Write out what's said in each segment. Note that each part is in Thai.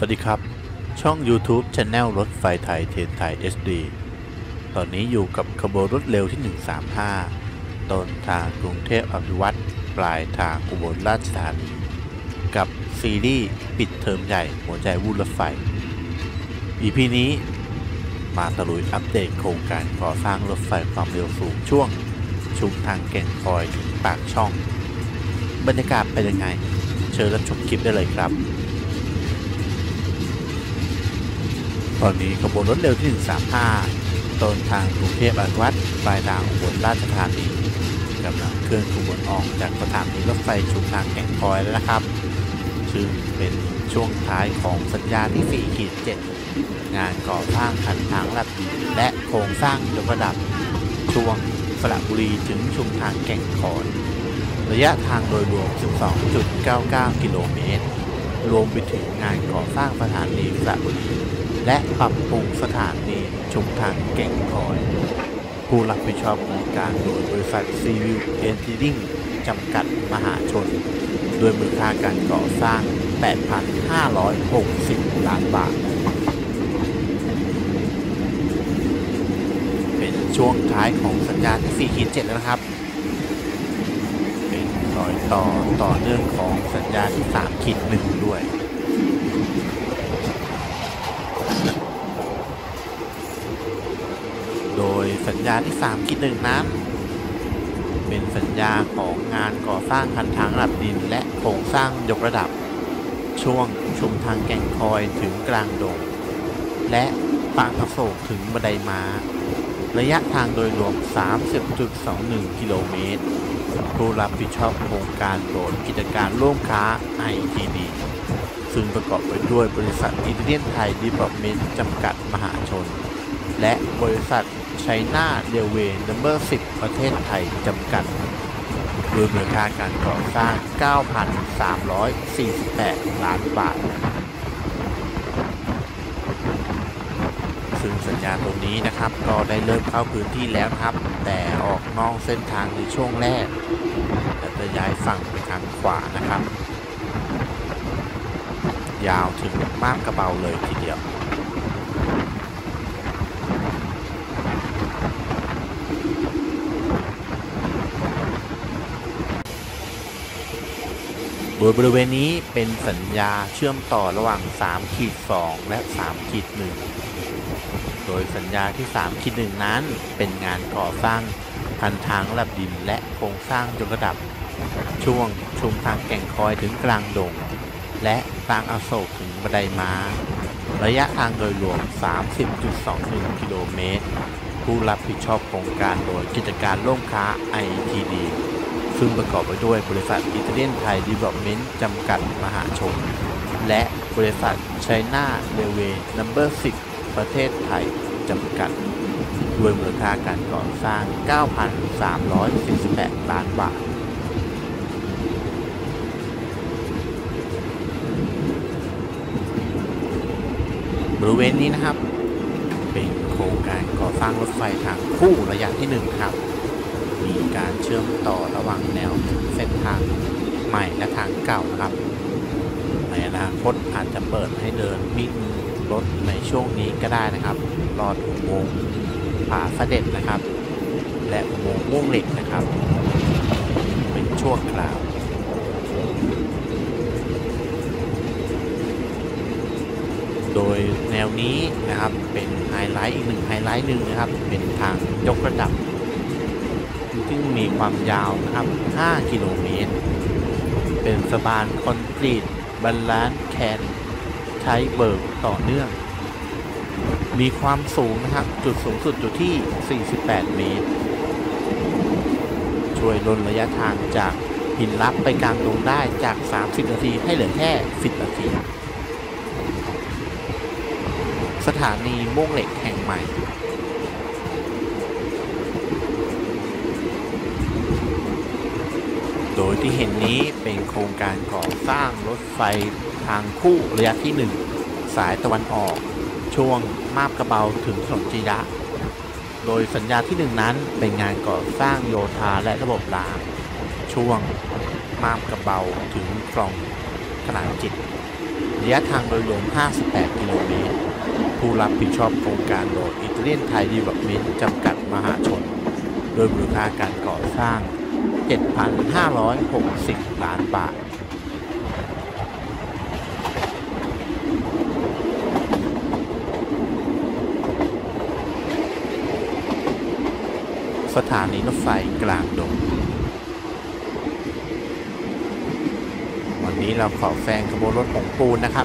วัสดีครับช่อง YouTube Channel รถไฟไทยเทรนไทย SD ตอนนี้อยู่กับขบวนรถเร็วที่ 135 ต้นทางกรุงเทพอภิวัตรปลายทางอุบลราชธานีกับซีรีส์ปิดเทอมใหญ่หัวใจวุ่นรถไฟ EP นี้มาตะลุยอัปเดตโครงการก่อสร้างรถไฟความเร็วสูงช่วงชุมทางแก่งคอยถึงปากช่องบรรยากาศเป็นยังไงเชิญรับชมคลิปได้เลยครับตอนนี้ขบวนรถเร็วที่ 135 ต้นทางกรุงเทพอภิวัตรปลายทางอุบลราชธานีกำลังเคลื่อนขบวนออกจากสถานีรถไฟชุมทางแก่งคอยแล้วนะครับซึ่งเป็นช่วงท้ายของสัญญาที่ 4-7 งานก่อสร้างคันทางลัดและโครงสร้างยกระดับช่วงสระบุรีถึงชุมทางแก่งคอยระยะทางโดยรวม 12.99 กิโลเมตรรวมไปถึงงานก่อสร้างสถานีสระบุรีและปรับปรุงสถานีชุมทางแก่งคอยผู้รับผิดชอบโครงการโดยบริษัท Civil Engineering จำกัดมหาชนโดยมูลค่าการก่อสร้าง 8,560 ล้านบาทเป็นช่วงท้ายของสัญญาที่ 4-7 แล้วนะครับเป็นรอยต่อเนื่องของสัญญาที่ 3-1 ด้วยโดยสัญญาที่ 3-1 นั้นเป็นสัญญาของงานก่อสร้างคันทางลัดดินและโครงสร้างยกระดับช่วงชุมทางแก่งคอยถึงกลางดงและปากอโศกถึงบันไดม้าระยะทางโดยรวม 30.21 กิโลเมตรผู้รับผิดชอบโครงการโดยกิจการร่วมค้า ITD ซึ่งประกอบไปด้วยบริษัทอิตาเลียนไทยดีเวล็อปเมนต์จำกัดมหาชนและบริษัทไชน่าเรลเวย์นัมเบอร์ 10 ประเทศไทยจำกัดโดยมูลค่าการก่อสร้าง 9,348 ล้านบาทซึ่งสัญญาตรงนี้นะครับก็ได้เริ่มเข้าพื้นที่แล้วครับแต่ออกนอกเส้นทางในช่วงแรกและจะย้ายฝั่งไปทางขวานะครับยาวถึงมาบกระเบาเลยทีเดียวโดยบริเวณนี้เป็นสัญญาเชื่อมต่อระหว่าง 3-2 และ 3-1 โดยสัญญาที่ 3-1 นั้นเป็นงานก่อสร้างคันทางลัดดินและโครงสร้างยกระดับช่วงชุมทางแก่งคอยถึงกลางดงและปางอโศกถึงบันไดม้าระยะทางโดยรวม 30.21 กิโลเมตรผู้รับผิดชอบโครงการโดยกิจการร่วมค้า ITDซึ่งประกอบไปด้วยบริษัทอิตาเลียนไทยดีเวล็อปเมนต์จำกัดมหาชนและบริษัทไชน่าเรลเวย์นัมเบอร์ 10 ประเทศไทยจำกัดด้วยมูลค่าการก่อสร้าง 9,348 ล้านบาทบริเวณนี้นะครับเป็นโครงการก่อสร้างรถไฟทางคู่ระยะที่ 1 ครับมีการเชื่อมต่อระหว่างแนวเส้นทางใหม่และทางเก่าครับในอนาคตอาจจะเปิดให้เดินวิ่งรถในช่วงนี้ก็ได้นะครับลอดอุโมงค์ผาเสด็จนะครับและอุโมงค์ม่วงเหล็กนะครับเป็นช่วงคราวโดยแนวนี้นะครับเป็นไฮไลท์อีกไฮไลท์หนึ่งนะครับเป็นทางยกระดับซึ่งมีความยาวนะครับ 5 กิโลเมตรเป็นสะพานคอนกรีตบาลานซ์แคนใช้เบิกต่อเนื่องมีความสูงนะครับจุดสูงสุดอยู่ที่ 48 เมตรช่วยลดระยะทางจากหินลับไปกลางดงได้จาก 30 นาทีให้เหลือแค่ 10 นาทีสถานีม่วงเหล็กแห่งใหม่โดยที่เห็นนี้เป็นโครงการก่อสร้างรถไฟทางคู่ระยะที่ 1 สายตะวันออกช่วงมาบกระเบาถึงถนนจีระโดยสัญญาที่ 1 นั้นเป็นงานก่อสร้างโยธาและระบบรางช่วงมาบกระเบาถึงคลองขนานจิตระยะทางโดยรวม 58 กิโลเมตรผู้รับผิดชอบโครงการโดยอิตาเลียนไทยดีเวล็อปเมนต์จำกัดมหาชนโดยมูลค่าการก่อสร้าง 7,560 ล้านบาทสถานีรถไฟกลางดงวันนี้เราขอแซงขบวนรถของปูนนะครับ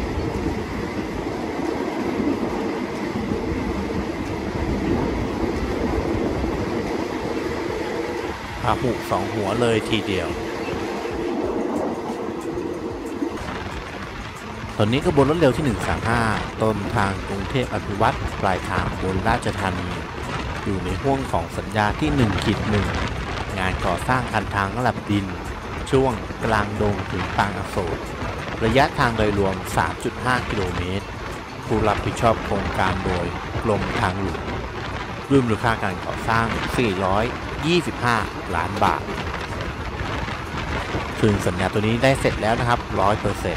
พาหุสองหัวเลยทีเดียวตอนนี้ขบวนรถเร็วที่ 135 ต้นทางกรุงเทพอภิวัตรปลายทางอุบลราชธานีอยู่ในห่วงของสัญญาที่ 1-1 งานก่อสร้างคันทางระดับดินช่วงกลางดงถึงปางอโศกระยะทางโดยรวม 3.5 กิโลเมตรผู้รับผิดชอบโครงการโดยกรมทางหลวงด้วยมูลค่าการก่อสร้าง 425 ล้านบาทซึ่งสัญญาตัวนี้ได้เสร็จแล้วนะครับ 100%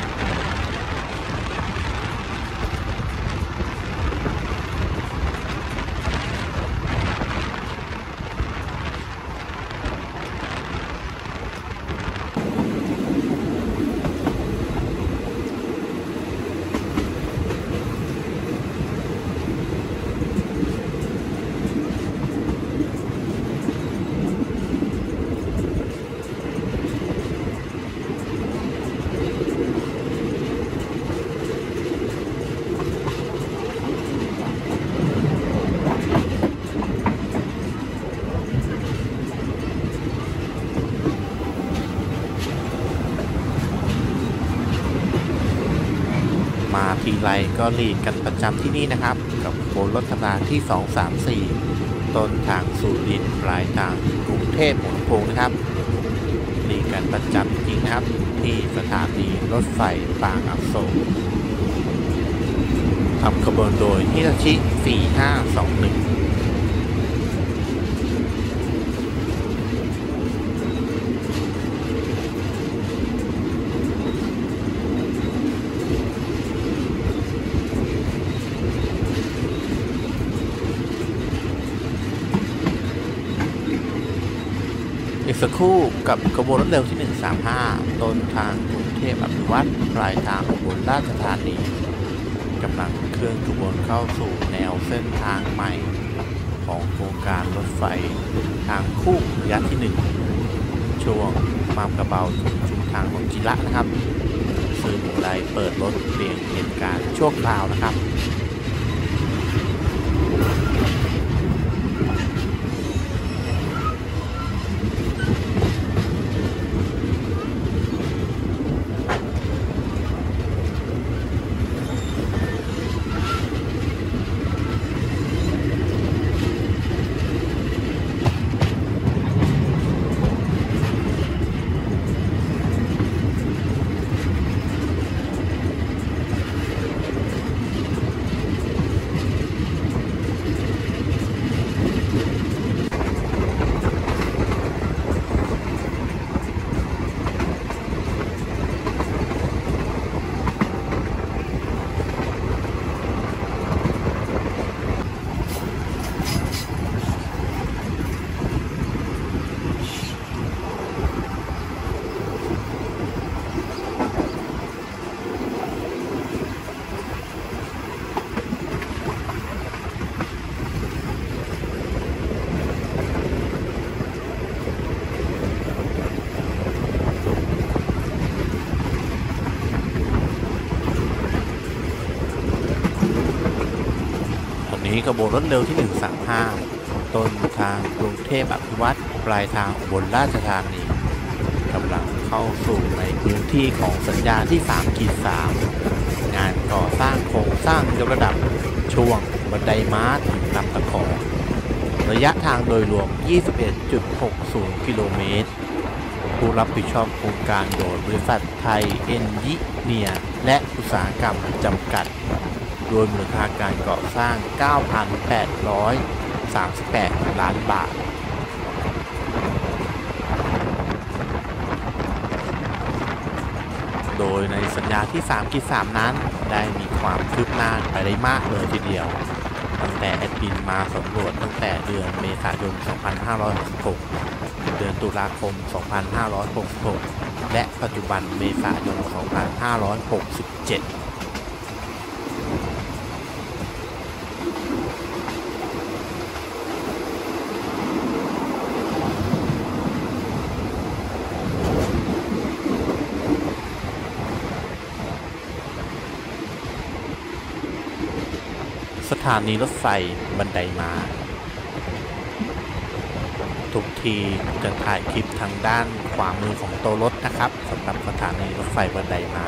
มาทีไรก็หลีดกันประจำที่นี่นะครับกับขบวนรถธรรมดาที่ 234 ต้นทางสุรินทร์ปลายทางกรุงเทพหัวลำโพงนะครับหลีดกันประจำจริงนะครับที่สถานีรถไฟปางอโศกทำขบวนโดยฮิตาชิ 4521อีกสักครู่กับขบวนรถเร็วที่ 135 ต้นทางกรุงเทพอภิวัตรปลายทางอุบลราชธานีกำลังเคลื่อนขบวนเข้าสู่แนวเส้นทางใหม่ของโครงการรถไฟทางคู่ระยะที่ 1 ช่วงมาบกระเบาถึงชุมทางของจิระนะครับซึ่งได้เปิดรถเปลี่ยนเหตุการณ์ชั่วคราวนะครับขบวนรถเร็วที่ 135 ต้นทางกรุงเทพอภิวัตรปลายทางอุบลราชธานีกำลังเข้าสู่ในพื้นที่ของสัญญาที่ 3-3 งานก่อสร้างโครงสร้างยกระดับช่วงบันไดม้าถึงลำตะขอระยะทางโดยรวม 21.60 กิโลเมตรผู้รับผิดชอบโครงการโดยบริษัทไทยเอนจิเนียร์และอุตสาหกรรมจำกัดโดยมูลค่าการก่อสร้าง 9,838 ล้านบาทโดดยในสัญญาที่3-3นั้นได้มีความคืบหน้าไปได้มากเลยทีเดียวตั้งแต่แอดมินมาสำรวจตั้งแต่เดือนเมษายน 2566 เดือนตุลาคม 2566 และปัจจุบันเมษายน 2567สถานีรถไฟบันไดม้าทุกทีจะถ่ายคลิปทางด้านขวามือของตัวรถนะครับสำหรับสถานีรถไฟบันไดม้า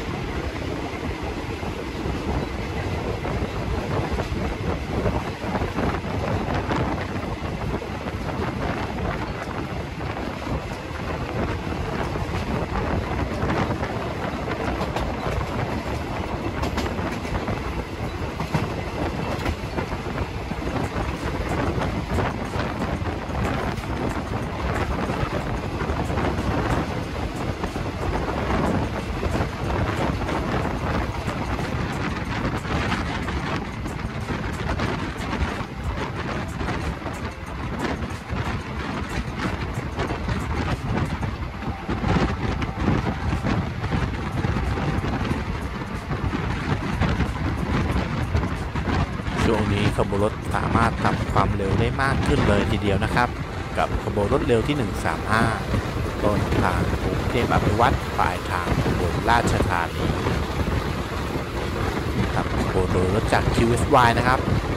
ช่วงนี้ขบวนรถสามารถทำความเร็วได้มากขึ้นเลยทีเดียวนะครับกับขบวนรถเร็วที่ 135 ต้นทางกรุงเทพอภิวัตรปลายทางอุบลราชธานีครับขบวนโดยรถจาก QSY นะครับ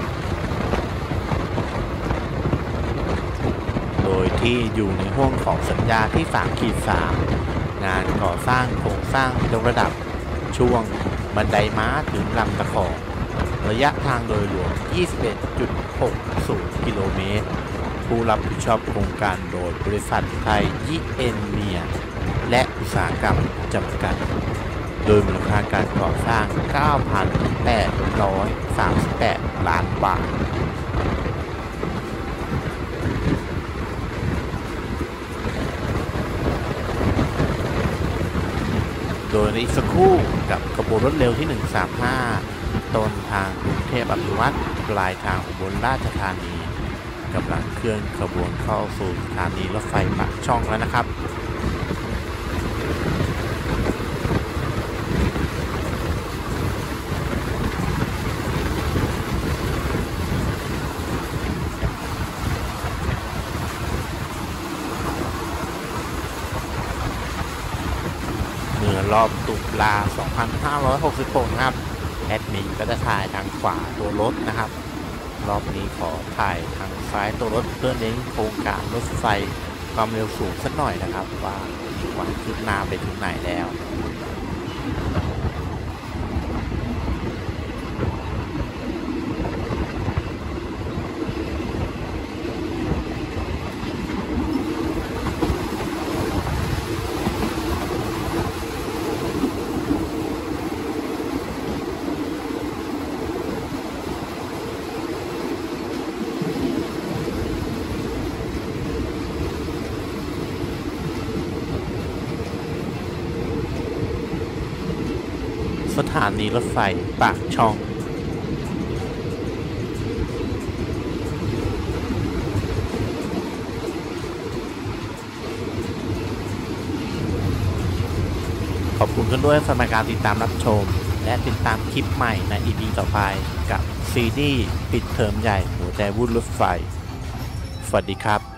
โดยที่อยู่ในห่วงของสัญญาที่ 3-3 งานก่อสร้างโครงสร้างยกระดับช่วงบันไดม้าถึงลำตะขอระยะทางโดยรวม 21.60 กิโลเมตรผู้รับผิดชอบโครงการโดยบริษัทไทยยิเอ็นเมียและอุตสาหกรรมจำกัดโดยมูลค่าการก่อสร้าง 9,838 ล้านบาทโดยในอีกสักครู่กับขบวนรถเร็วที่ 135 ต้นทางกรุงเทพอภิวัตรปลายทางอุบลราชธานีกำลังเคลื่อนขบวนเข้าสู่สถานีรถไฟปากช่องแล้วนะครับเมื่อรอบตุลา 2566 นะครับแอดมินก็จะถ่ายทางขวาตัวรถนะครับรอบนี้ขอถ่ายทางซ้ายตัวรถเพื่อเน้นโครงการรถไฟความเร็วสูงสักหน่อยนะครับว่ามีความคืบหน้าไปถึงไหนแล้วสถานีรถไฟปากช่องขอบคุณกันด้วยสำหรับการติดตามรับชมและติดตามคลิปใหม่ใน EP ต่อไปกับซีรีส์ปิดเทอมใหญ่หัวใจวุ่นรถไฟสวัสดีครับ